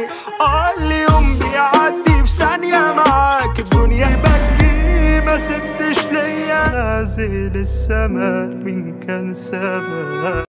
اليوم بيعدي في ثانية معاك، الدنيا بكي ما سبتش ليا، نازل السما من كان سبب.